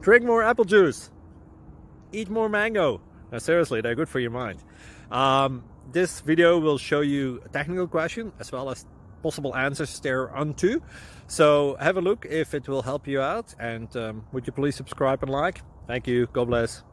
Drink more apple juice. Eat more mango. No, seriously, they're good for your mind. This video will show you a technical question as well as possible answers thereunto. So have a look if it will help you out, and would you please subscribe and like? Thank you. God bless.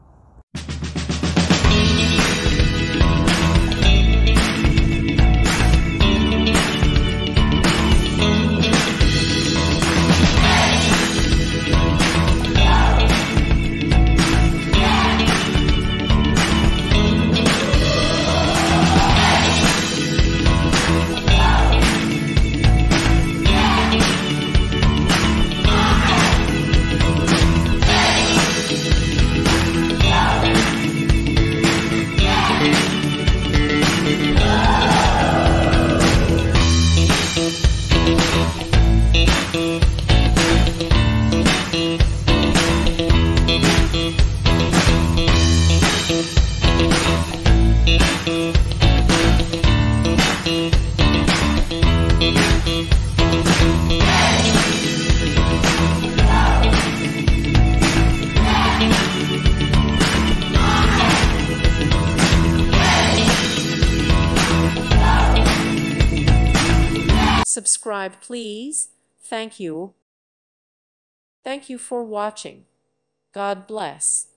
Subscribe, please. Thank you. Thank you for watching. God bless.